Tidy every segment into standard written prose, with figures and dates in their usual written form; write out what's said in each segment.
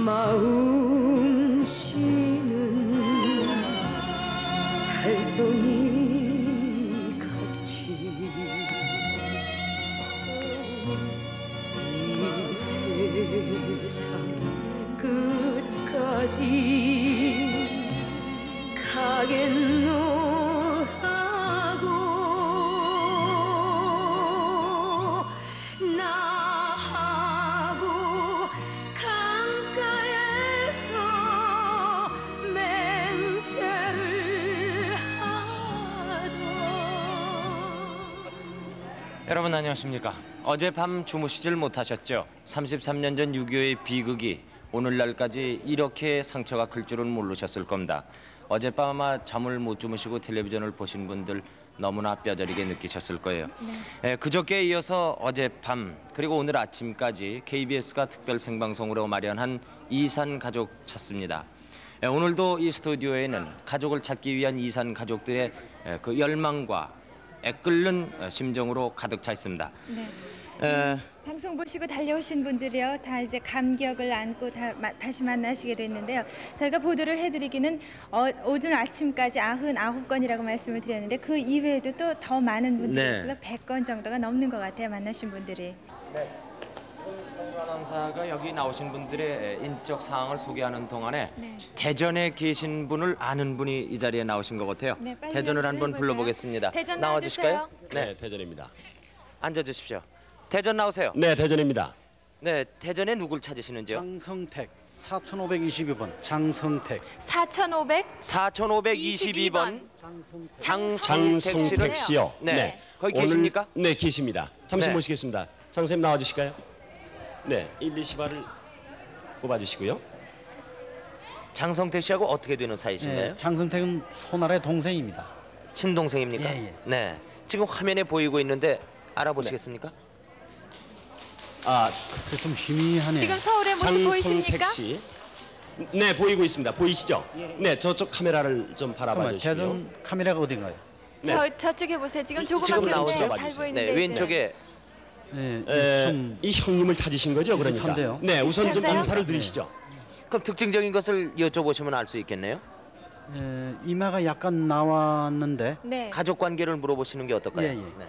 마음 쉬는 달덩이 같이 이 세상 끝까지 가겠노 하고 나하고 강가에서 맹세를 하던. 여러분 안녕하십니까? 어젯밤 주무시질 못하셨죠? 33년 전 6.25의 비극이 오늘날까지 이렇게 상처가 클 줄은 모르셨을 겁니다. 어젯밤 아마 잠을 못 주무시고 텔레비전을 보신 분들 너무나 뼈저리게 느끼셨을 거예요. 네. 그저께 이어서 어젯밤 그리고 오늘 아침까지 KBS가 특별 생방송으로 마련한 이산 가족 찾습니다. 오늘도 이 스튜디오에는 가족을 찾기 위한 이산 가족들의 그 열망과 애끓는 심정으로 가득 차 있습니다. 네. 방송 보시고 달려오신 분들이요, 다 이제 감격을 안고 다시 만나시게 됐는데요. 저희가 보도를 해드리기는 오늘 아침까지 99건이라고 말씀을 드렸는데 그 이외에도 또 더 많은 분들이 있어서 100건 정도가 넘는 것 같아요, 만나신 분들이. 네. 정유 아나운서가 여기 나오신 분들의 인적 사항을 소개하는 동안에 대전에 계신 분을 아는 분이 이 자리에 나오신 것 같아요. 네, 대전을 한번 불러보겠습니다. 대전 나와주실까요? 네, 대전입니다. 앉아주십시오. 대전 나오세요. 네, 대전입니다. 네, 대전에 누굴 찾으시는지요? 장성택 4522번 장성택. 4522번 장성택 씨요. 네. 거기 계십니까? 네, 계십니다. 잠시 네. 모시겠습니다. 장선생님 나와주실까요? 네, 1, 2시발을 뽑아주시고요. 장성택 씨하고 어떻게 되는 사이신가요? 네, 장성택은 손아래 동생입니다. 친동생입니까? 예, 예. 네. 지금 화면에 보이고 있는데 알아보시겠습니까? 아, 글쎄 좀 희미하네요. 지금 서울의 모습 보이십니까? 장성택 씨. 네, 보이고 있습니다. 보이시죠? 네, 저쪽 카메라를 좀 바라봐 주시고요. 대전 카메라가 어딘가요? 저쪽에 보세요. 지금 지금 조그맣게 나오죠? 잘 봐주세요. 보이는데. 네, 왼쪽에 좀 이 형님을 찾으신 거죠, 그러니까. 비슷한데요? 네, 우선 좀 비슷하세요? 인사를 드리시죠. 그럼 특징적인 것을 여쭤보시면 알 수 있겠네요. 이마가 약간 나왔는데. 네. 가족 관계를 물어보시는 게 어떨까요? 예, 예. 네.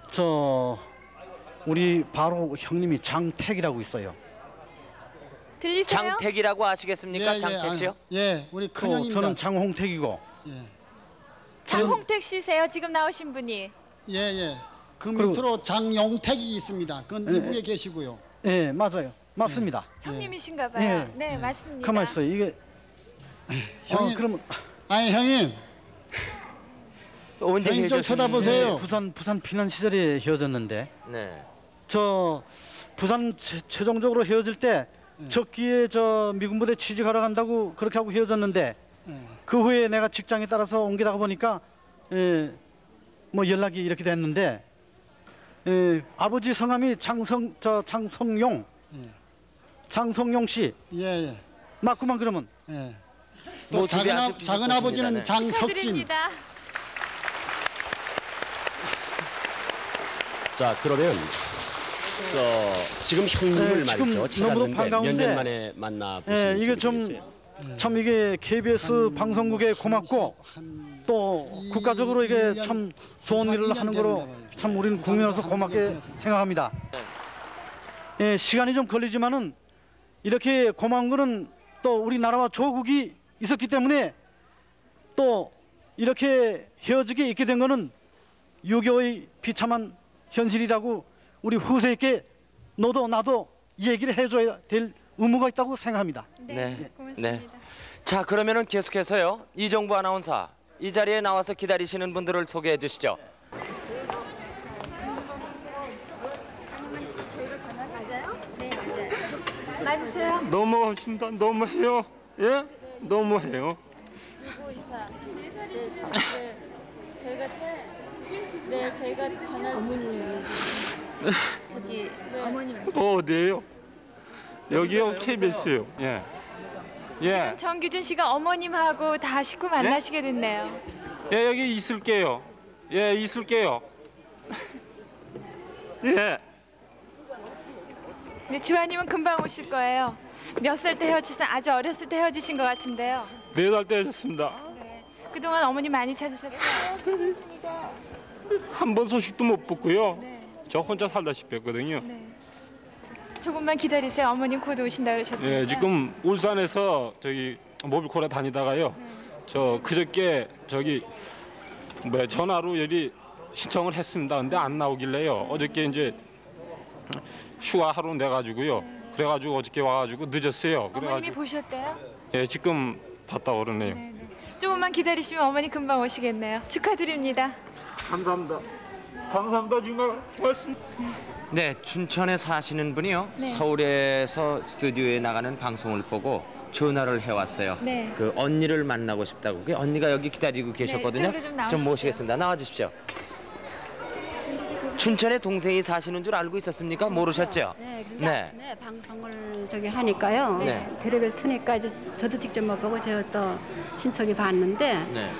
우리 바로 형님이 장택이라고 있어요. 들리세요? 장택이라고 아시겠습니까? 장택 씨요? 예, 우리 큰형입니다. 저는 장홍택이고. 예, 장홍택 씨세요? 지금 나오신 분이. 예, 예. 그 그리고- 밑으로 장용택이 있습니다. 그건 미국에 계시고요. 예, 맞아요. 맞습니다. 형님이신가 봐요. 예. 네, 맞습니다. 가만 있어요. 이게 형님, 그러면 아니 형님, 언제 형님 좀 헤어졌습니까? 쳐다보세요. 부산 피난 시절에 헤어졌는데 네. 저 부산 최종적으로 헤어질 때 적기에 저 미군 부대 취직하러 간다고 그렇게 하고 헤어졌는데 그 후에 내가 직장에 따라서 옮기다가 보니까 뭐 연락이 이렇게 됐는데 아버지 성함이 장성용 씨 예, 예, 맞구만. 그러면 예. 뭐 또 집이 아주 작은 아버지는 비슷하십니다. 네. 장석진. 축하드립니다. 자, 그러면 지금 형님을 지금 말이죠. 너무 찾았는데 몇 반가운데, 년 만에 만나 보신 이게 참 이게 KBS 방송국에 고맙고 또 국가적으로 이게 참 좋은 일을 하는 거로 참 우리는 국민으로서 고맙게 생각합니다. 시간이 좀 걸리지만은 이렇게 고마운 거는 또 우리나라와 조국이 있었기 때문에 또 이렇게 헤어지게 있게 된 거는 6.25의 비참한 현실이라고 우리 후세에게 너도 나도 얘기를 해줘야 될 의무가 있다고 생각합니다. 네. 고맙습니다. 네. 자, 그러면은 계속해서요. 이정부 아나운서 이 자리에 나와서 기다리시는 분들을 소개해 주시죠. 맞으세요? 너무하신다. 너무해요. 예? 너무해요. 저희가 전화 저기 어머님 어디에요? 여기요. KBS요. 예. 예. 정규준 씨가 어머님하고 다 식구 만나시게 됐네요. 예, 여기 있을게요. 예, 있을게요. 예. 네, 주아님은 금방 오실 거예요. 몇 살 때 헤어지신 아주 어렸을 때 헤어지신 것 같은데요. 4살 때 헤어졌습니다. 네. 그동안 어머니 많이 찾으셨어요? 한 번 소식도 못 듣고요. 네. 저 혼자 살다시피 했거든요. 네. 조금만 기다리세요. 어머님 곧 오신다 그러셨어요. 예, 지금 울산에서 저기 모빌코라 다니다가요. 저 그저께 저기 전화로 여기 신청을 했습니다. 근데 안 나오길래요. 어저께 이제 휴가 하루 내가지고요. 그래가지고 어저께 와가지고 늦었어요. 어머님이 그래가지고 보셨대요? 예, 지금 봤다 그러네요. 네. 조금만 기다리시면 어머니 금방 오시겠네요. 축하드립니다. 감사합니다. 감사합니다. 정말 고맙습니다. 네, 춘천에 사시는 분이요. 네. 서울에서 스튜디오에 나가는 방송을 보고 전화를 해왔어요. 네. 그 언니를 만나고 싶다고. 그 언니가 여기 기다리고 계셨거든요. 이쪽으로 좀 나오십시오. 모시겠습니다. 나와주십시오. 춘천에 동생이 사시는 줄 알고 있었습니까? 모르셨죠? 네, 근데 네. 아침에 방송을 저기 하니까요. 네. 테레비를 트니까 이제 저도 직접 못 보고 저 또 친척이 봤는데 네.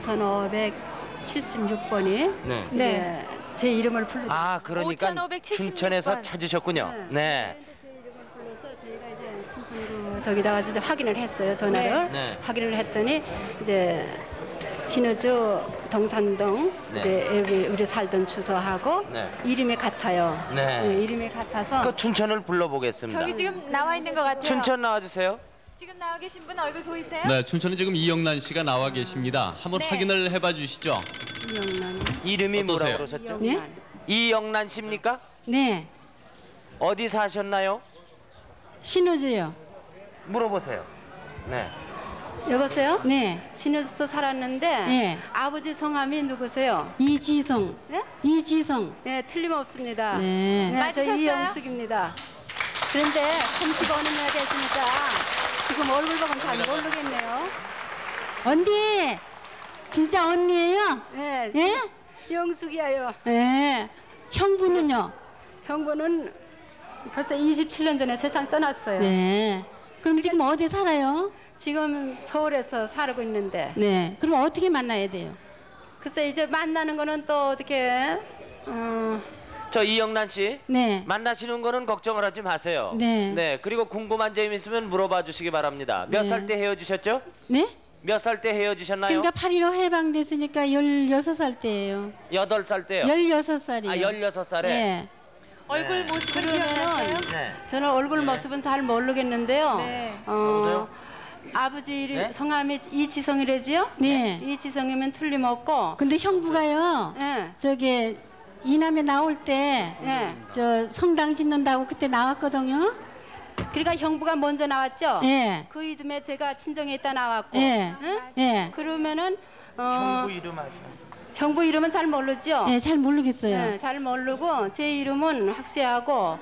5576번이 네. 네. 제 이름을 불러. 아, 그러니까 5576 춘천에서 번. 찾으셨군요. 네. 제 이름을 불러서 저희가 이제 춘천으로 저기다가 이제 확인을 했어요. 전화를 네. 확인을 했더니 이제 신우주 동산동 네. 이제 우리 살던 주소하고 네. 이름이 같아요. 네. 네, 이름이 같아서. 그 춘천을 불러보겠습니다. 저기 지금 나와 있는 것 같아요. 춘천 나와주세요. 지금 나와 계신 분 얼굴 보이세요? 네, 춘천에 지금 이영란 씨가 나와 계십니다. 한번 네. 확인을 해봐 주시죠. 이영란. 이름이 뭐라고 어떠세요? 그러셨죠? 네? 이영란 씨입니까? 네. 어디 사셨나요? 신우주요. 물어보세요. 네. 여보세요? 네. 신우주도 살았는데 네. 아버지 성함이 누구세요? 이지성. 네? 이지성. 네, 틀림없습니다. 네. 네, 저 맞으셨어요? 이영숙입니다. 그런데 35년이나 됐으니까 지금 얼굴 보고는 잘 모르겠네요. 언니. 진짜 언니예요? 네. 예? 영숙이야요. 예. 형부는요? 형부는 벌써 27년 전에 세상 떠났어요. 네. 그럼 지금 어디 살아요? 지금 서울에서 살고 있는데 네. 그럼 어떻게 만나야 돼요? 글쎄 이제 만나는 거는 또 어떻게 저 이영란 씨. 네. 만나시는 거는 걱정을 하지 마세요. 네. 그리고 궁금한 점 있으면 물어봐 주시기 바랍니다. 몇 네. 살 때 헤어지셨죠? 네? 몇 살 때 헤어지셨나요? 그러니까 8.15 해방됐으니까 16살 때예요. 8살 때요. 16살이요. 아, 16살에? 네. 얼굴 네. 모습을 기억나세요? 네. 저는 얼굴 모습은 잘 모르겠는데요. 네. 여보세요? 아버지 이름 네? 성함이 이지성이래지요? 네. 이지성이면 틀림없고. 근데 형부가요. 예. 저기 이남에 나올 때 예. 저 성당 짓는다고 그때 나왔거든요. 그러니까 형부가 먼저 나왔죠? 예. 그 이듬해 제가 친정에 있다 나왔고. 예. 응? 예. 그러면은 형부 이름 아시죠? 형부 이름은 잘 모르죠? 예, 잘 모르겠어요. 네, 잘 모르고 제 이름은 확실하고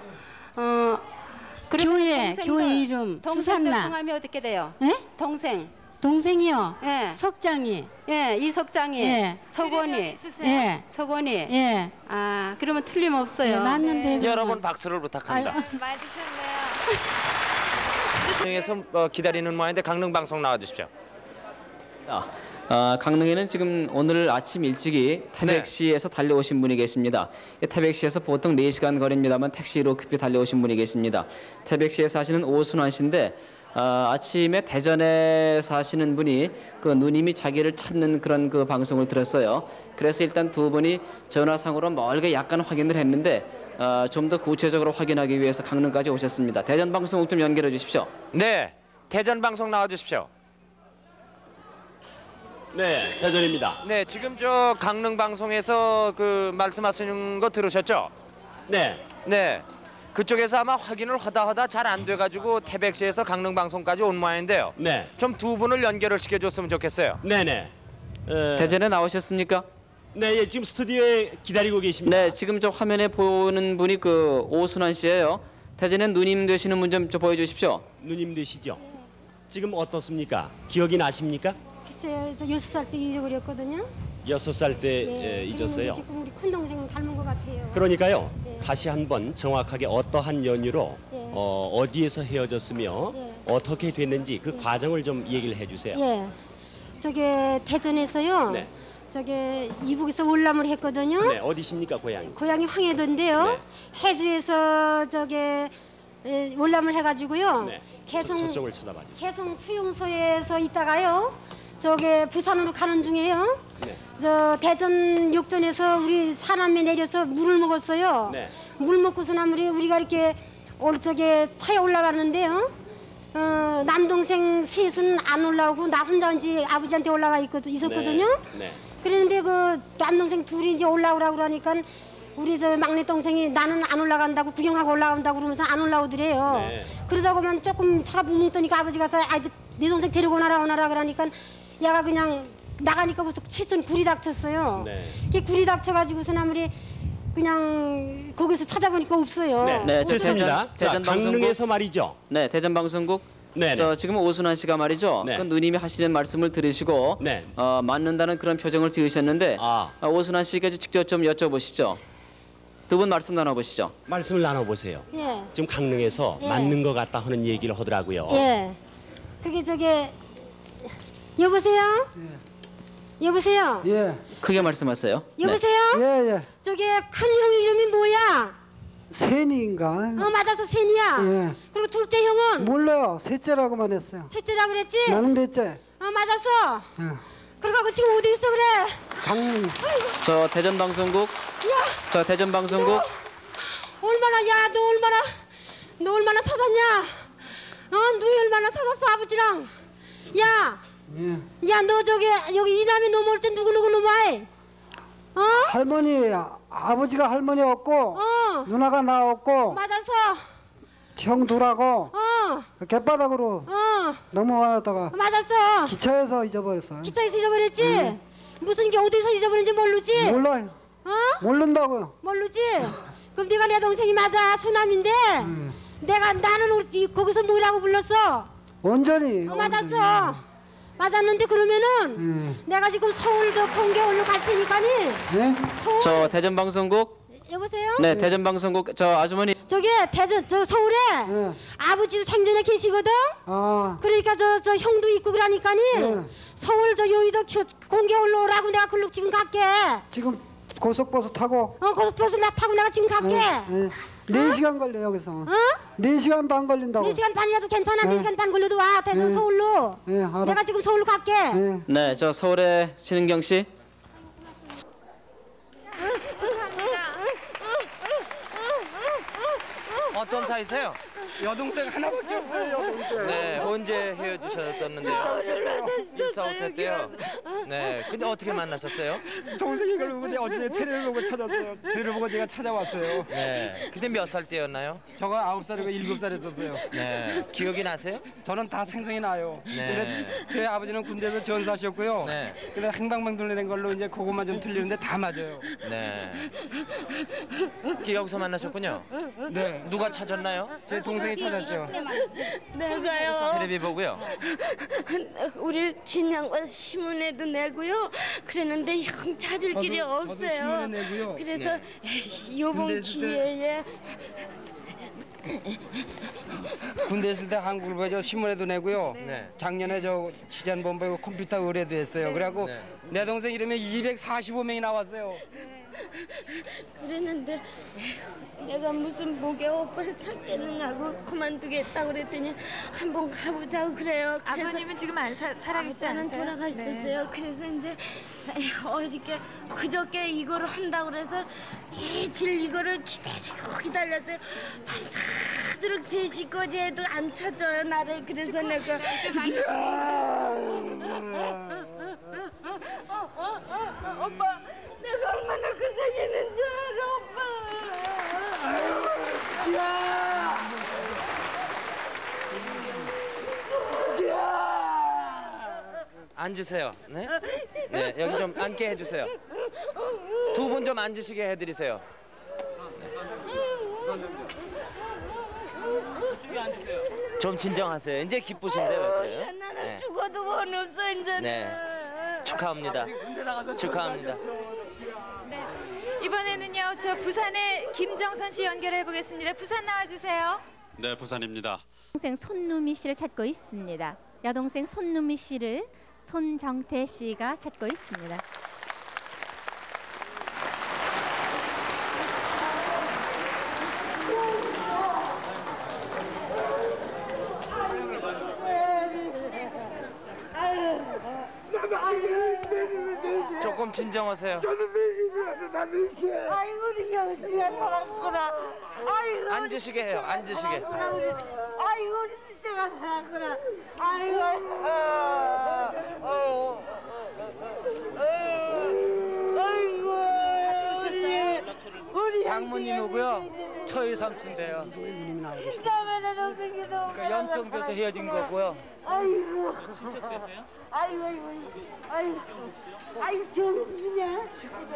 그리고 교회 동생들, 교회 이름 동생들 수산나. 성함이 어떻게 돼요? 예? 동생. 동생이요. 예. 석장이. 예, 이석장이. 예. 석원이. 있으세요? 예. 석원이. 예. 아, 그러면 틀림없어요. 예, 맞는데. 그러면. 여러분 박수를 부탁합니다. 맞으셨네요. 강릉에서 기다리는 모양인데 강릉 방송 나와 주십시오. 강릉에는 지금 오늘 아침 일찍이 태백시에서 달려오신 분이 계십니다. 태백시에서 보통 4시간 거리입니다만 택시로 급히 달려오신 분이 계십니다. 태백시에 사시는 오순환 씨인데 아침에 대전에 사시는 분이 그 누님이 자기를 찾는 그런 그 방송을 들었어요. 그래서 일단 두 분이 전화상으로 멀게 약간 확인을 했는데 좀 더 구체적으로 확인하기 위해서 강릉까지 오셨습니다. 대전 방송국 좀 연결해 주십시오. 네, 대전 방송 나와 주십시오. 네, 대전입니다. 네, 지금 저 강릉 방송에서 그 말씀하시는 거 들으셨죠? 네. 네. 그쪽에서 아마 확인을 하다 잘 안 돼가지고 태백시에서 강릉 방송까지 온 모양인데요. 네. 좀 두 분을 연결을 시켜줬으면 좋겠어요. 네네. 대전에 나오셨습니까? 네, 예, 지금 스튜디오에 기다리고 계십니다. 네, 지금 저 화면에 보는 분이 그 오순환 씨예요. 대전에 누님 되시는 분 좀 보여주십시오. 누님 되시죠? 지금 어떻습니까? 기억이 나십니까? 글쎄요, 저 6살 때 잊어버렸거든요. 6살 때 네, 잊었어요. 지금 우리 큰 동생 닮은 것 같아요. 그러니까요. 네. 다시 한번 정확하게 어떠한 연유로 네. 어디에서 헤어졌으며 네. 어떻게 됐는지 그 과정을 좀 얘기를 해주세요. 예, 저게 대전에서요. 네. 저게 이북에서 월남을 했거든요. 네, 어디십니까 고향이? 고향이 황해도인데요. 네. 해주에서 저게 월남을 해가지고요. 네. 개성 저쪽을 쳐다봐 주세요. 개성 수용소에서 있다가요. 저기 부산으로 가는 중에요. 네. 저 대전 욕전에서 우리 사람이 내려서 물을 먹었어요. 네. 물 먹고서나 우리가 이렇게 저기 차에 올라갔는데요. 남동생 셋은 안 올라오고 나 혼자 이제 아버지한테 올라가 있었거든요. 네. 그랬는데 그 남동생 둘이 이제 올라오라고 그러니까 우리 저 막내 동생이 나는 안 올라간다고 구경하고 올라온다고 그러면서 안 올라오더래요. 네. 그러다고만 조금 차가 붕붕 뜨니까 아버지가 가서 네 동생 데리고 오나라 그러니까 얘가 그냥 나가니까 무슨 채선 굴이 닥쳤어요. 네. 그 굴이 닥쳐가지고서 나물이 그냥 거기서 찾아보니까 없어요. 네, 저 좋습니다. 대전 자, 강릉에서 말이죠. 네, 대전 방송국. 네. 저 지금 오순환 씨가 말이죠. 네. 그 누님이 하시는 말씀을 들으시고 네. 맞는다는 그런 표정을 지으셨는데 오순환 씨께 직접 좀 여쭤보시죠. 두 분 말씀 나눠보시죠. 말씀을 나눠보세요. 예. 지금 강릉에서 예. 맞는 것 같다 하는 얘기를 하더라고요. 예. 그게 저기 여보세요? 여보세요? 예. 크게 말씀하세요. 여보세요? 예, 예. 저기 큰 형 이름이 뭐야? 세니인가? 맞아서 세니야. 예. 그리고 둘째 형은? 몰라요. 셋째라고만 했어요. 셋째라 그랬지? 나는 넷째. 맞았어. 예. 그래가지고 지금 어디 있어 그래? 강릉. 저 대전 방송국. 야. 저 대전 방송국. 얼마나 야 너 얼마나 찾았냐? 너 얼마나 찾았어 아버지랑? 야. 예. 야 너 저기 여기 이남이 넘어올 때 누구 넘어와? 할머니, 아버지가 할머니였고 누나가 나왔고 맞았어. 형 둘하고 그 갯바닥으로 넘어가다가 맞았어. 기차에서 잊어버렸어요. 기차에서 잊어버렸지? 무슨 게 어디서 잊어버렸는지 모르지? 몰라요. 모른다고요. 모르지? 그럼 네가 내 동생이 맞아. 소남인데 나는 거기서 뭐라고 불렀어? 온전히. 맞았어. 맞았는데 그러면은 내가 지금 서울 저 공개홀로 갈 테니까니. 서울. 저 대전 방송국. 여보세요? 네, 대전 방송국. 저 아주머니. 저기 대전 저 서울에 아버지도 생전에 계시거든. 그러니까 저 형도 있고 그러니까니 서울 저 여의도 공개홀로 오라고 내가 글로 지금 갈게. 지금 고속버스 타고. 고속버스 나 타고 내가 지금 갈게. 4시간 걸려 여기서. 4시간 반 걸린다고. 4시간 반이라도 괜찮아. 4시간 반 걸려도 와. 대전 서울로. 알았어. 내가 지금 서울로 갈게. 네, 저 서울의 신은경 씨. 어떤 사이세요? 여동생 하나밖에 없어요. 여동생. 네, 언제 헤어지셨었는데요? 일사후퇴 때요. 네, 근데 어떻게 만나셨어요? 동생이 그걸 보고 어제 테레비를 보고 찾았어요. 테레비를 보고 제가 찾아왔어요. 네, 그때 몇 살 때였나요? 저가 9살이고 7살이었어요. 네, 기억이 나세요? 저는 다 생생히 나요. 네. 근데 제 아버지는 군대에서 전사하셨고요. 네. 근데 행방불명된 걸로 이제 그것만 좀 틀리는데 다 맞아요. 네. 여기서 만나셨군요. 네. 누가 찾았나요? 제 동생이 찾았죠. 내가요. 텔레비 보고요. 우리 진양과 신문에도 내고요. 그랬는데 형 찾을 길이 저도 없어요. 신문에 내고요. 그래서 네. 요번 군대 있을 때- 기회에 군대 있을 때 한국을 보여 신문에도 내고요. 네. 작년에 저 치안본부 컴퓨터 의뢰도 했어요. 그래갖고 네. 내 동생 이름에 245명이 나왔어요. 그랬는데 내가 무슨 목에 오빠를 찾겠는 하고 그만두겠다고 그랬더니 한번 가보자고 그래요. 그래서 아버님은 지금 살아계시지 아빠는 않으세요? 돌아가 있었어요. 그래서 이제 어저께 그저께 이거를 한다고 그래서 며칠 이거를 기다렸어요. 반사도록 3시까지 해도 안 찾아요 나를. 그래서 내가 오빠 내가 얼마나 고생했는지 알아 오빠. 앉으세요. 네? 네, 여기 좀 앉게 해주세요. 두 분 좀 앉으시게 해드리세요. 좀 진정하세요. 이제 기쁘신데요. 이제. 나는 죽어도 원 없어 이제는. 네, 축하합니다. 축하합니다. 이번에는요, 저 부산의 김정선 씨 연결해 보겠습니다. 부산 나와주세요. 네, 부산입니다. 여동생 손누미 씨를 찾고 있습니다. 여동생 손누미 씨를 손정태 씨가 찾고 있습니다. 조금 진정하세요. 저는 내시라서 다 내시. 아이고 우리 영수야 살았구나. 아이고 앉으시게 해요. 앉으시게. 아이고 우리 진짜가 살았구나. 아이고 아이고 같이 오셨어요? 우리 장모님이고요. 저희 삼촌인데요. 시다면은 없는 게 너무 그러니까 연평도에서 헤어진 거고요. 아이고 친척 되세요? 아이고 아이고 아이고 정식이냐?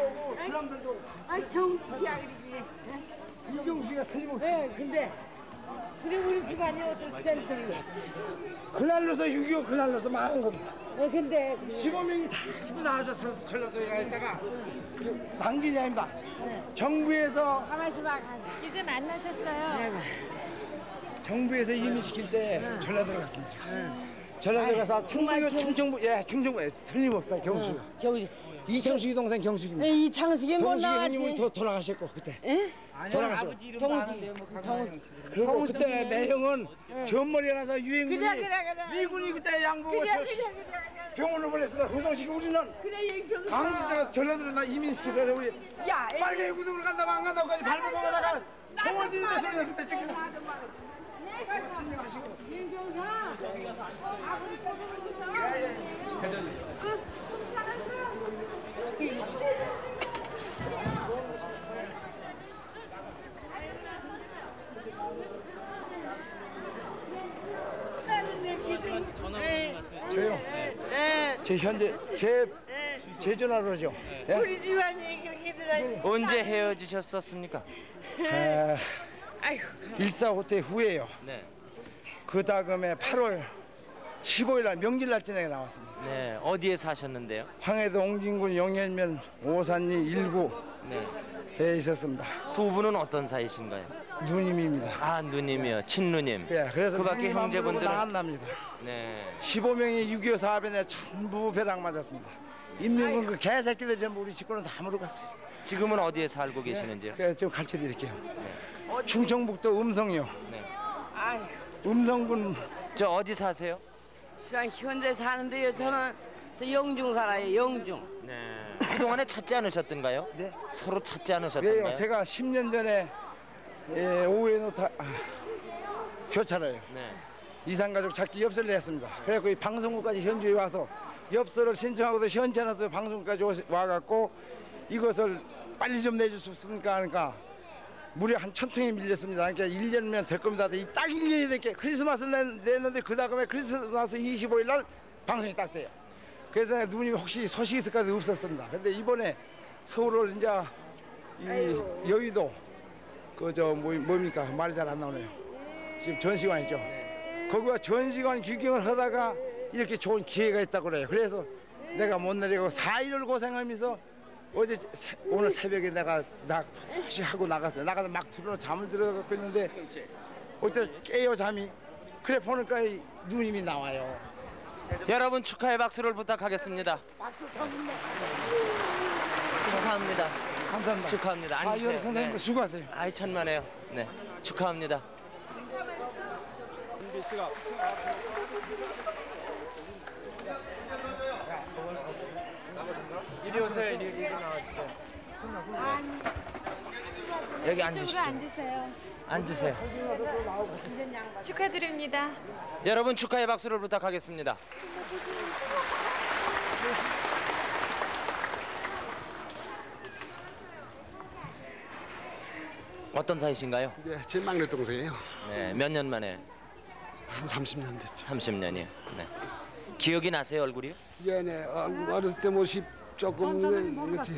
아 정식이야 그러지. 이경수가 틀림없어. 네 근데 그래 우리 집안이 어떻게 소리야? 그날로서 6.25 그날로서 망한 겁니다. 근데 15명이 다 죽고 나와서 전라도에 가 있다가 그 당진이입니다. 정부에서 가만히 있어봐. 이제 만나셨어요? 정부에서 이민시킬 때 전라도에 갔습니다. 전라도에 가서 충청부 틀림없어요. 경수. 이창숙이 동생 경숙입니다. 이창숙이 못 나왔지. 형님이 돌아가셨고 그때. 돌아가셨고. 아버지 이름 아는데 뭐 강남. 그리고 그때 매형은 전머리가 나서 유행군이 그래. 미군이 그때 양보고 병원을 보냈습니다. 후성식이 우리는 강원도가 전라도로 나 이민시켜서 우리 빨개 구동으로 간다고 안 간다고까지 발고 가다가 총을 지는데 소리를 그때 찍히는 저요? 제 현재 제 전화로죠. 우리 집안이 그렇게 들어가니. 언제 헤어지셨었습니까? 일사후퇴 후에요. 네. 그 다음에 8월 15일 날 명절 날 저녁에 나왔습니다. 네. 어디에 사셨는데요? 황해도 옹진군 영현면 오산리 1구에 있었습니다. 두 분은 어떤 사이신가요? 누님입니다. 아 누님이요. 친누님. 네, 그래서 그밖에 형제분들은 나왔답니다. 네. 15명이 6.25 사변에 전부 배당 맞았습니다. 인민군 그 개새끼들 전부 우리 식구는 다 물어갔어요. 지금은 어디에 살고 계시는지요? 그래서 좀 가르쳐드릴게요. 충청북도 음성요. 네. 음성군. 저 어디 사세요? 시방 현재 사는데요. 저는 저 영중 살아요. 영중. 네. 그동안에 찾지 않으셨던가요? 네. 서로 찾지 않으셨던가요? 네, 제가 10년 전에 오후에 교차로요. 네. 이산가족 찾기 엽서를 냈습니다. 그래서 이 방송국까지 현주에 와서 엽서를 신청하고도 현천에서 방송국까지 와갖고 이것을 빨리 좀 내줄 수 없습니까? 하니까 무려 한 1,000통이 밀렸습니다. 그러니까 1년이면 될 겁니다. 딱 1년이 됐게 크리스마스 냈는데 그 다음에 크리스마스 25일 날 방송이 딱 돼요. 그래서 누님이 혹시 소식이 있을까도 없었습니다. 근데 이번에 서울을 이제 이 여의도 뭡니까 말이 잘 안 나오네요. 지금 전시관이죠. 거기가 전시관 구경을 하다가 이렇게 좋은 기회가 있다고 그래요. 그래서 내가 못 내리고 4일을 고생하면서 오늘 새벽에 내가 다시 하고 나갔어요. 나가서 막 들어서 잠을 들어갖고 있는데 어째 깨요 잠이. 그래 보니까 누님이 나와요. 여러분 축하의 박수를 부탁하겠습니다. 축하합니다. 감사합니다. 축하합니다. 앉으세요. 선생님 수고하세요. 아이 천만에요. 네, 축하합니다. 이리 오세요. 이리 나와주세요. 여기 앉으시죠. 이쪽으로 앉으세요. 앉으세요. 축하드립니다. 여러분 축하의 박수를 부탁하겠습니다. 어떤 사이신가요? 네, 제 막내 동생이에요. 네, 몇 년 만에? 한 30년 됐죠. 30년이요. 네. 기억이 나세요, 얼굴이요? 예, 네. 어릴 때 모습 조금 그렇지.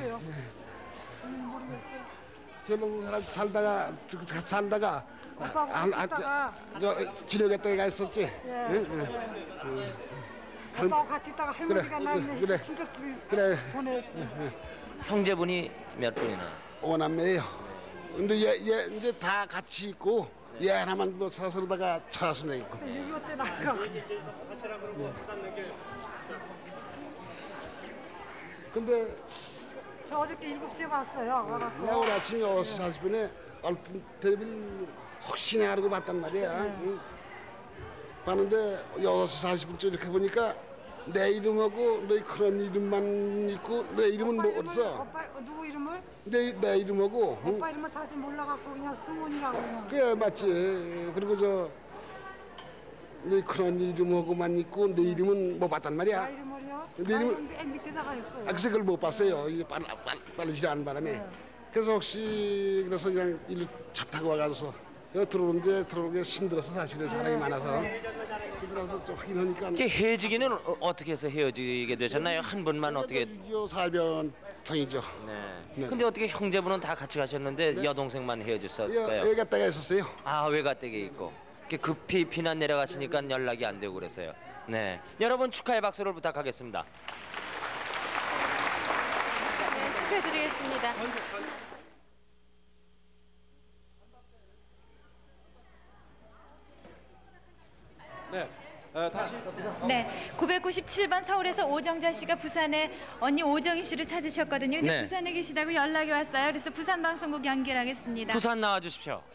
젊은 사람 살다가 지려겠다 애가 있었지. 오빠하고 같이 있다가 할머니가 낳았네. 그래. 친척집에 그래. 보냈어. 형제분이 몇 분이나? 5남매예요. 근데 얘 이제 다 같이 있고 얘 하나만 뭐 사서로다가 찾아서 있고. 이때 나가고. 근데 저 어저께 7시에 왔어요. 와갖고. 내가 오늘 아침에 6시 40분에 얼른 텔레비를 혹시나 하고 봤단 말이야. 응? 봤는데 6시 40분쯤 이렇게 보니까 내 이름하고 너희 그런 이름만 있고 내 이름은 뭐 어디서? 오빠 누구 이름을? 내 이름하고. 오빠 이름은 사실 몰라갖고 그냥 승훈이라고 그냥. 그래 맞지. 그리고 너희 그런 이름하고만 있고 내 이름은 못 봤단 말이야. 나 이름을요? 내 이름은 맨 밑에다가 있어요. 그래서 그걸 못 봤어요. 이게 빨리 지나가는 바람에. 그래서 혹시 그래서 그냥 일로 차 타고 와가서 여기 들어오게 힘들어서 사실은 사람이 많아서 힘들어서 좀 확인하니까. 헤어지기는 어떻게 해서 헤어지게 되셨나요? 한 분만 어떻게? 6.25 사변성이죠. 네. 근데 어떻게 형제분은 다 같이 가셨는데 여동생만 헤어졌었을까요? 외갓댁에 있었어요. 아, 외갓댁에 있고. 급히 피난 내려가시니까 연락이 안 되고 그래서요. 네, 여러분 축하의 박수를 부탁하겠습니다. 네, 축하드리겠습니다. 네, 다시. 네, 997번 서울에서 오정자 씨가 부산에 언니 오정희 씨를 찾으셨거든요. 근데 네. 부산에 계시다고 연락이 왔어요. 그래서 부산 방송국 연결하겠습니다. 부산 나와 주십시오.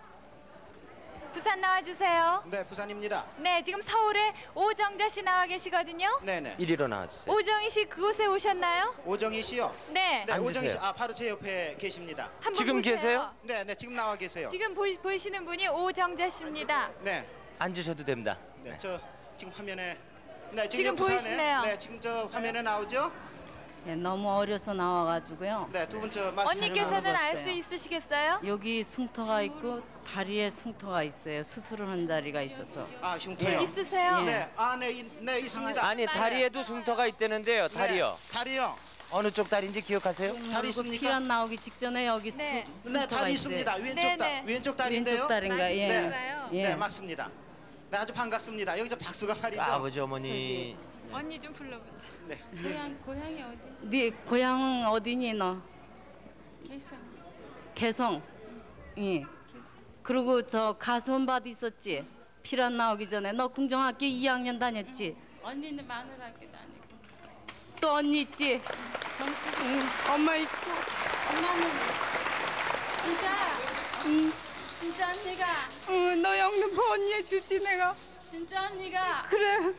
부산 나와주세요. 네, 부산입니다. 네, 지금 서울에 오정자 씨 나와 계시거든요. 네네. 이리로 나와주세요. 오정희 씨 그곳에 오셨나요? 오정희 씨요? 네. 네, 앉으세요. 오정희 씨, 바로 제 옆에 계십니다. 한번 지금 보세요. 계세요? 네, 지금 나와 계세요. 지금 보이시는 분이 오정자 씨입니다. 네. 앉으셔도 됩니다. 네, 저 지금 화면에. 네, 지금 부산에, 보이시네요. 네, 지금 저 화면에 나오죠? 예, 너무 어려서 나와가지고요. 네, 두 분 저 말씀. 언니께서는 알 수 있으시겠어요? 여기 흉터가 있고 다리에 흉터가 있어요. 수술을 한 자리가 있어서. 아, 흉터요? 있으세요? 네, 네, 있습니다. 아니, 다리에도 흉터가 있다는데요. 다리요. 네, 다리요. 어느 쪽 다리인지 기억하세요? 다리 있습니까? 피 안 나오기 직전에 여기 네. 흉터가 다리 있어요. 있습니다. 왼쪽 다리인데요. 왼쪽 다리인가? 예. 네, 예. 네, 맞습니다. 네, 아주 반갑습니다. 여기서 박수가 말이죠. 아버지, 어머니. 언니 좀 불러보세요. 네. 고향이 어디? 네 고향은 어디니 너? 개성. 개성. 예. 그리고 저 가수원밭 있었지. 피 안 나오기 전에 너 궁정학교 2학년 다녔지. 언니는 마누라학교 다니고. 또 언니 있지. 정식. 엄마 있고. 엄마는 진짜. 진짜 언니가. 너 영등포 언니 해주지 내가. 진짜 언니가. 그래.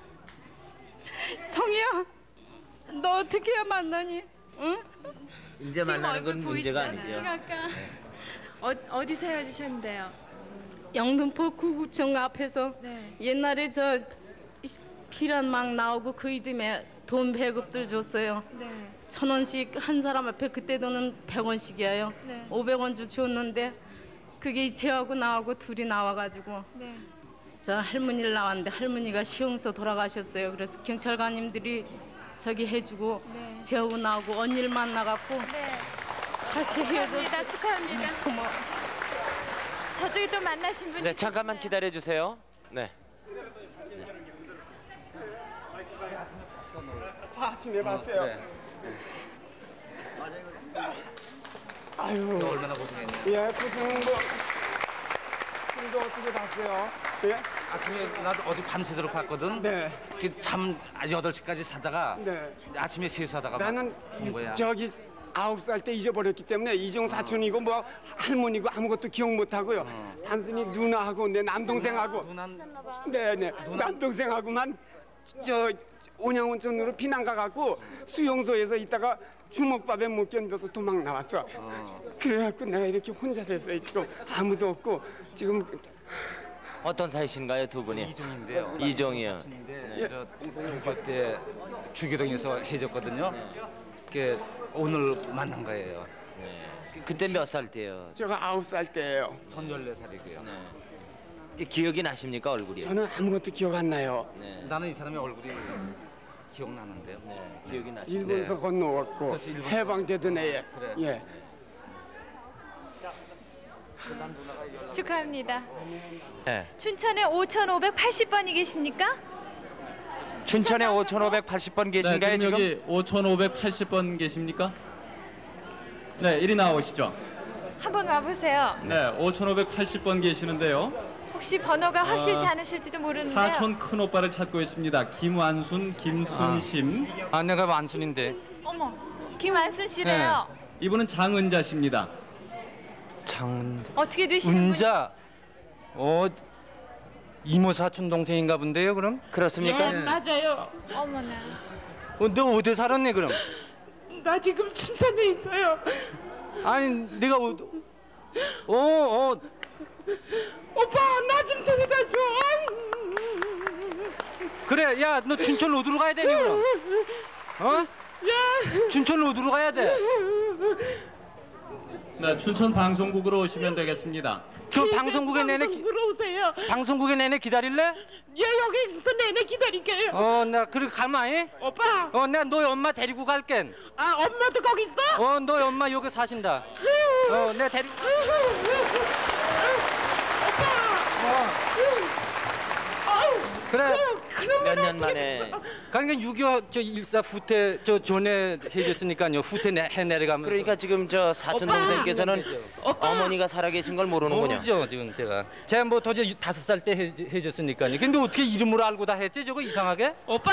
정이야. 너 어떻게 해야 만나니? 응? 이제 만나는 건 문제가 아니죠. 어디서 헤어지셨는데요? 영등포 구구청 앞에서 네. 옛날에 저 피란 막 나오고 그 이듬해 돈 배급들 줬어요. 네. 1,000원씩 한 사람 앞에 그때 돈은 100원씩이에요. 네. 500원 줬는데 그게 쟤하고 나하고 둘이 나와가지고 네. 저 할머니를 나왔는데 할머니가 시흥서 돌아가셨어요. 그래서 경찰관님들이 저기 해주고 네. 쟤하고 나하고 언니를 만나갖고 네. 다시 헤어졌어요. 축하합니다. 고마워. 저쪽에 또 만나신 분이 네, 잠깐만 기다려 주세요. 네. 아침에 봤어요. 네. 아유. 얼마나 고생했냐. 예, 고생한 거. 이거 어떻게 봤어요? 예? 아침에 나도 어디 밤새도록 봤거든. 네. 참 8시까지 사다가 네. 아침에 세수하다가 나는 온 거야. 저기 9살 때 잊어버렸기 때문에 이종 사촌이고 뭐 할머니고 아무것도 기억 못 하고요. 단순히 누나하고 내 남동생하고 네네 남동생하고만 저 온양온천으로 피난 가갖고 수용소에서 있다가 주먹밥에 못 견뎌서 도망 나왔어. 그래갖고 내가 이렇게 혼자 됐어요. 지금 아무도 없고 지금 어떤 사이신가요, 두 분이? 이종인데요. 이종이요. 네. 저 중학교 때 주교동에서 해줬거든요. 그게 오늘 만난 거예요. 그때 몇 살 때요? 제가 9살 때예요. 전 14살이고요. 기억이 나십니까, 얼굴이? 저는 아무것도 기억 안 나요. 네. 나는 이 사람의 얼굴이 기억나는데요. 기억이 나시죠? 일본에서 건너왔고 그래서 일본에서 해방되던 애에 그래. 예. 축하합니다. 네. 춘천에 5,580번이 계십니까? 춘천에 5,580번 계신가요, 네, 지금? 여기 5,580번 계십니까? 네, 이리 나오시죠. 한번 와보세요. 네, 5,580번 계시는데요. 혹시 번호가 확실치 않으실지도 모르는데요. 사촌 큰 오빠를 찾고 있습니다. 김완순, 김순심. 아, 내가 완순인데. 어머, 김완순 씨래요. 이분은 장은자 씨입니다. 장은자. 어떻게 되시는 은자. 이모 사촌 동생인가 본데요, 그럼? 그렇습니까? 예, 맞아요. 어머나. 너 어디 살았네, 그럼? 나 지금 춘천에 있어요. 아니, 네가 오빠, 나 좀 데려다 줘. 그래, 야, 너 춘천 어디로 가야 되니, 그럼? 어? 야. 춘천 어디로 가야 돼? 네, 춘천 방송국으로 오시면 되겠습니다. 그 방송국에 내내 오세요. 방송국에 내내 기다릴래? 예, 여기서 내내 기다릴게요. 나 그래 가만히. 오빠. 내가 너희 엄마 데리고 갈게. 아, 엄마도 거기 있어? 너희 엄마 여기 사신다. 내가 데리고. 그래. 몇 년 만에. 그러니까 6.25 저 일사 후퇴 저 전에 해줬으니까요. 후퇴 해내려가면. 그러니까 지금 저 사촌 동생께서는 어머니가 살아계신 걸 모르는군요. 모르죠 지금 제가 뭐 도저히 5살 때 해줬으니까요. 근데 어떻게 이름으로 알고 다 했지 저거 이상하게? 오빠.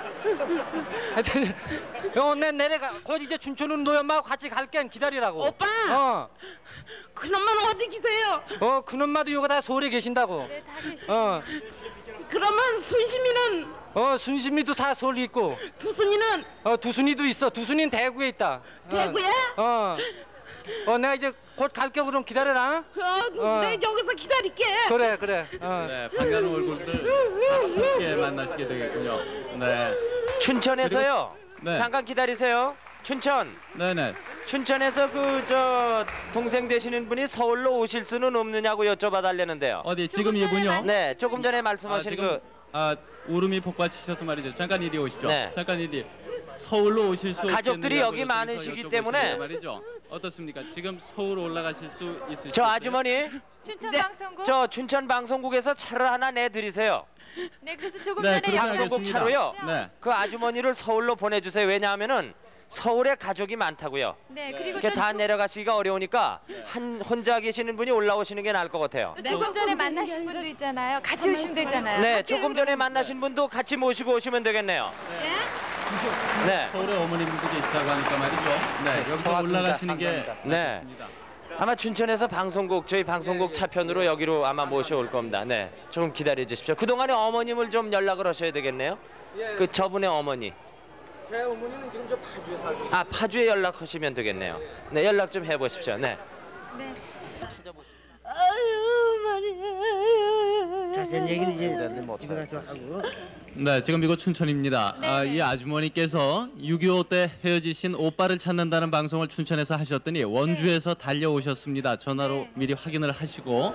내 내려가. 곧 이제 춘천으로 너희 엄마하고 같이 갈게. 기다리라고. 오빠. 그놈만 어디 계세요? 그놈마도 여기 다 서울에 계신다고. 네, 다 계십니다. 그러면 순심이는? 순심이도 다 서울에 있고. 두순이는? 두순이도 있어. 두순이는 대구에 있다. 대구에? 내가 이제 곧 갈게. 그럼 기다려라. 내가 여기서 기다릴게. 그래. 네, 반가운 얼굴들 함께 만나시게 되겠군요. 네. 춘천에서요. 네. 잠깐 기다리세요. 춘천. 네네. 춘천에서 동생 되시는 분이 서울로 오실 수는 없느냐고 여쭤봐달라는데요. 어디 지금 이분요? 네, 조금 전에 말씀하신 울음이 폭발치셔서 말이죠. 잠깐 이리 오시죠. 네. 잠깐 이리. 서울로 오실 수 가족들이 여기 많으시기 때문에 말이죠. 어떻습니까? 지금 서울 올라가실 수 있으시죠? 저 아주머니. 춘천 방송국. 저 춘천 방송국에서 차를 하나 내드리세요. 네, 그래서 조금 전에 방송국 차로요. 네. 그 아주머니를 서울로 보내주세요. 왜냐하면은 서울에 가족이 많다고요. 네, 그리고 다 또 내려가시기가 어려우니까 혼자 계시는 분이 올라오시는 게 나을 것 같아요. 조금 전에 만나신 분도 있잖아요. 같이 오시면 되잖아요. 네, 조금 전에 만나신 분도 같이 모시고 오시면 되겠네요. 네. 서울에 어머님도 계시다고 하니까 말이죠. 네, 여기서 올라가시는 게 네. 아마 춘천에서 저희 방송국 차편으로 여기로 아마 모셔올 겁니다. 네, 조금 기다려 주십시오. 그동안에 어머님을 좀 연락을 하셔야 되겠네요. 저분의 어머니. 제 어머니는 지금 저 파주에 살고 있어요. 파주에 연락하시면 되겠네요. 네, 연락 좀 해보십시오. 네. 네. 아유, 말이야. 자세한 얘기는 이제 집에 가서 하고. 네, 지금 이곳 춘천입니다. 이 아주머니께서 6.25 때 헤어지신 오빠를 찾는다는 방송을 춘천에서 하셨더니 원주에서 달려오셨습니다. 전화로 미리 확인을 하시고.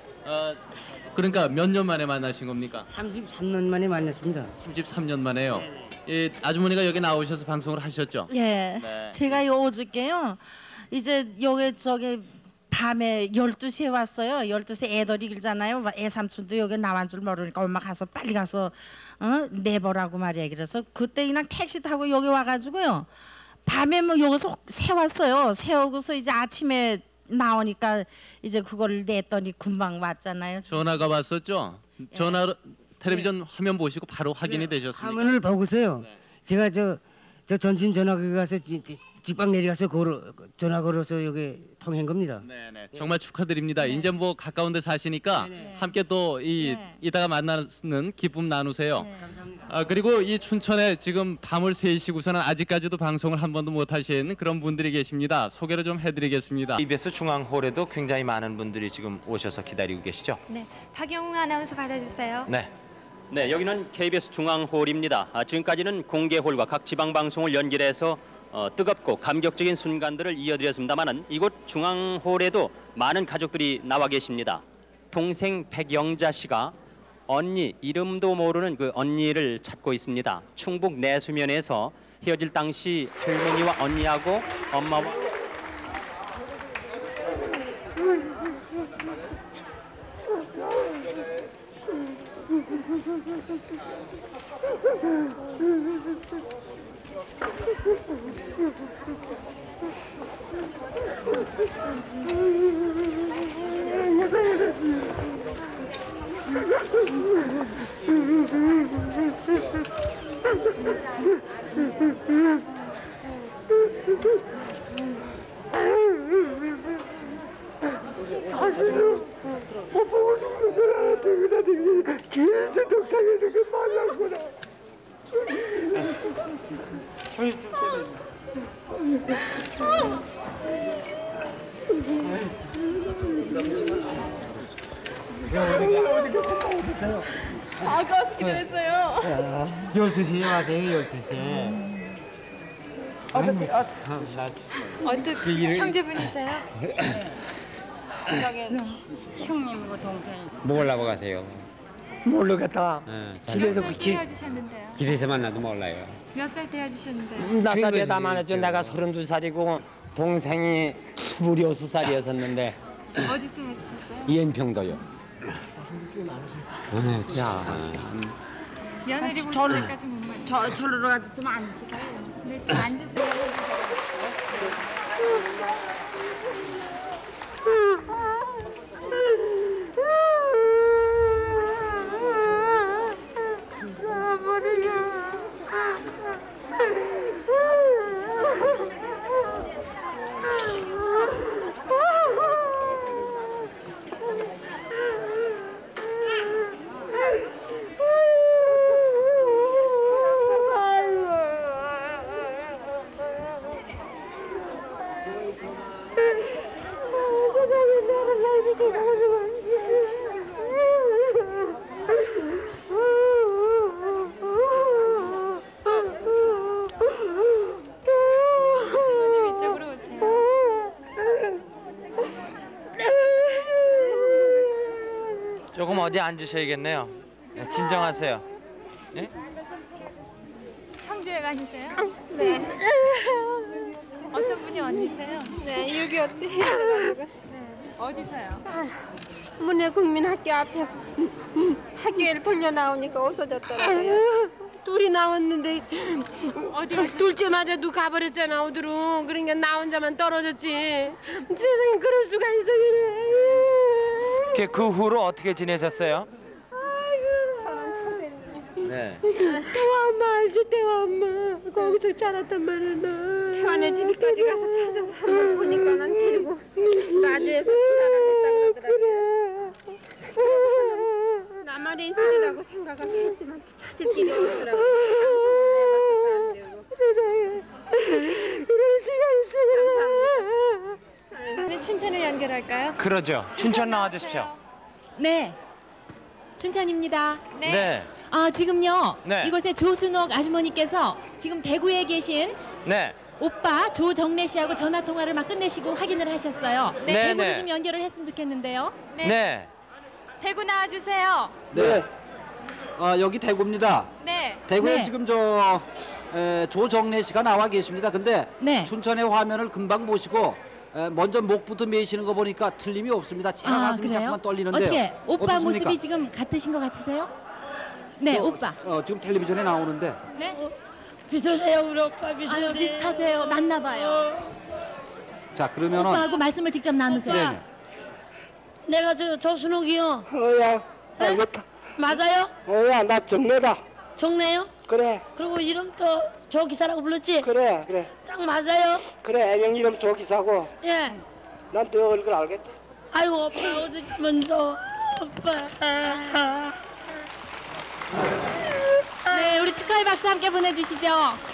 그러니까 몇 년 만에 만나신 겁니까? 33년 만에 만났습니다. 33년 만에요. 이 아주머니가 여기 나오셔서 방송을 하셨죠? 예. 네. 제가 어저께요. 이제 여기 밤에 12시에 왔어요. 12시에 애들이 길잖아요. 애삼촌도 여기 나온 줄 모르니까 엄마 가서 빨리 가서 내보라고 말이야. 그래서 그때 그냥 택시 타고 여기 와가지고요. 밤에 뭐 여기서 세웠어요. 세우고서 이제 아침에 나오니까 이제 그걸 냈더니 금방 왔잖아요. 전화가 왔었죠? 전화로 텔레비전 화면 보시고 바로 확인이 되셨습니까? 화면을 보고서요. 제가 저 전신 전화기 가서 직방 내려가서 전화 걸어서 여기 통한 겁니다. 네네. 정말 축하드립니다. 이제 뭐 가까운 데 사시니까 함께 또 이따가 만나는 기쁨 나누세요. 그리고 이 춘천에 지금 밤을 새시고서는 아직까지도 방송을 한 번도 못 하신 그런 분들이 계십니다. 소개를 좀 해드리겠습니다. KBS 중앙홀에도 굉장히 많은 분들이 지금 오셔서 기다리고 계시죠? 네, 박영웅 아나운서 받아주세요. 네, 여기는 KBS 중앙홀입니다. 지금까지는 공개홀과 각 지방 방송을 연결해서 뜨겁고 감격적인 순간들을 이어드렸습니다만은 이곳 중앙홀에도 많은 가족들이 나와 계십니다. 동생 백영자 씨가 언니, 이름도 모르는 그 언니를 찾고 있습니다. 충북 내수면에서 헤어질 당시 할머니와 언니하고 엄마와 사실은 못 보고 죽는 줄 알았는데 아까 어떻게 됐어요? 12시에 와세요, 12시에. 어떻게 형제분이세요? 형님이고 동생. 먹으려고 가세요. 모르겠다. 길에서 헤어지셨는데요. 길에서 만나도 몰라요. 몇 살 때 헤어지셨는데요? 나 살이 다 많았죠. 내가 32살이고 동생이 26살이었었는데 어디서 헤어지셨어요? 이은평도요. 야, 며느리 보실 때까지 못 말. 절로 가서 안 시켜요. 네, 좀 앉으세요. 이쪽으로 오세요. 조금 어디 앉으셔야겠네요. 네, 진정하세요. 네? 형제 아니세요? 네. 어떤 분이 언니세요? 네, 여기 어때 해가지고. 네. 어디서요? 문해국민학교 앞에서 학교를 돌려 나오니까 없어졌더라고요. 둘이 나왔는데 둘째마저도 가버렸잖아 어디로. 그러니까 나 혼자만 떨어졌지. 세상에 그럴 수가 있어 그래. 그 후로 어떻게 지내셨어요? 저는 초대를. 네. 태화 엄마 알죠? 태화 엄마 거기서 자랐단 말이야 나. 태화네 집까지 가서 찾아서 한번 보니까 난 데리고 라주에서 피난을 했다 그러더라고요. 그러고서는 나만의 있으리라고 생각을 했지만 찾을 길이 없더라고요. 방송을 해봤어도 안 되고. 이럴 수가 있어. 감사합니다. 춘천을 연결할까요? 그러죠. 춘천 나와주십시오. 네, 춘천입니다. 네. 지금요. 네. 이곳에 조순옥 아주머니께서 지금 대구에 계신 네. 오빠 조정래 씨하고 전화 통화를 막 끝내시고 확인을 하셨어요. 네, 대구로 네. 좀 연결을 했으면 좋겠는데요. 네. 대구 나와주세요. 네. 여기 대구입니다. 네. 대구에 네. 지금 조정래 씨가 나와 계십니다. 근데 춘천의 화면을 금방 보시고 먼저 목부터 메시는 거 보니까 틀림이 없습니다. 제가 가슴이 그래요? 자꾸만 떨리는데요. 어떻게 오빠 어떻습니까? 모습이 지금 같으신 것 같으세요? 네, 오빠. 지금 텔레비전에 나오는데 네. 비슷하세요 우리 오빠 비슷하세요. 비슷하세요. 맞나 봐요. 자 그러면은 오빠하고 말씀을 직접 나누세요. 네네. 내가 저 조순옥이요. 어야 알겠다. 맞아요? 어야 나 정래다. 정래요? 그래. 그리고 이름도 조기사라고 불렀지? 그래. 딱 맞아요? 그래 애명 이름 조기사고. 예. 난 너 얼굴 알겠다. 아이고 오빠 어디 먼저 오빠. 네, 우리 축하의 박수 함께 보내주시죠.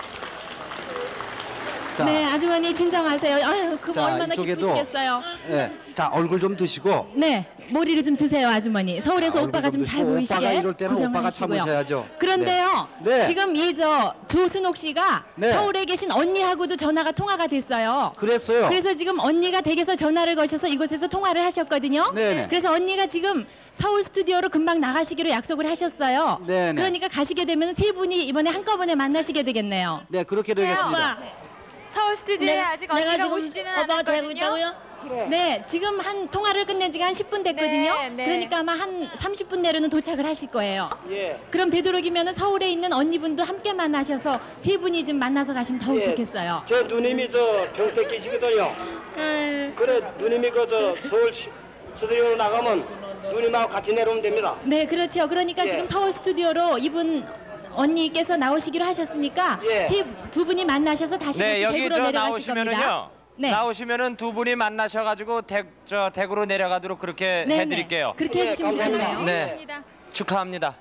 자. 네, 아주머니 진정하세요. 아유, 그거 자, 얼마나 이쪽에도 기쁘시겠어요. 예. 자 얼굴 좀 드시고 네, 머리를 좀 드세요, 아주머니. 서울에서 자, 오빠가 얼굴 좀 잘 드시고 보이시게 오빠가 이럴 때는 고생을 오빠가 하시고요. 참으셔야죠. 그런데요, 네. 지금 이 조순옥 씨가 네. 서울에 계신 언니하고도 전화가 통화가 됐어요. 그랬어요. 그래서 지금 언니가 댁에서 전화를 거셔서 이곳에서 통화를 하셨거든요. 네네. 그래서 언니가 지금 서울 스튜디오로 금방 나가시기로 약속을 하셨어요. 네네. 그러니까 가시게 되면 세 분이 이번에 한꺼번에 만나시게 되겠네요. 네 그렇게 되겠습니다. 서울 스튜디오에 아직 언니가 지금 오시지는 오빠가 되고 않았거든요. 있다고요? 네, 지금 한 통화를 끝낸 지가 한 10분 됐거든요. 네. 그러니까 아마 한 30분 내로는 도착을 하실 거예요. 예. 그럼 되도록이면 서울에 있는 언니분도 함께 만나셔서 세 분이 좀 만나서 가시면 더욱 예. 좋겠어요. 제 누님이 저 평택 계시거든요. 그래 누님이 서울 스튜디오로 나가면 누님하고 같이 내려오면 됩니다. 네, 그렇죠. 그러니까 예. 지금 서울 스튜디오로 이분 언니께서 나오시기로 하셨으니까 예. 두 분이 만나셔서 다시 네, 같이 여기 대구로 저 내려가실 겁니다. 나오시면은요. 네. 나오시면은 두 분이 만나셔가지고 대구로 내려가도록 그렇게 네, 해드릴게요. 그렇게 해주시면 좋겠네요. 네, 축하합니다.